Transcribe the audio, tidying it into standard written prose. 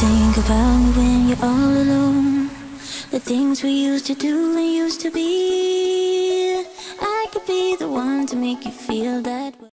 think about me when you're all alone? The things we used to do and used to be. I could be the one to make you feel that way.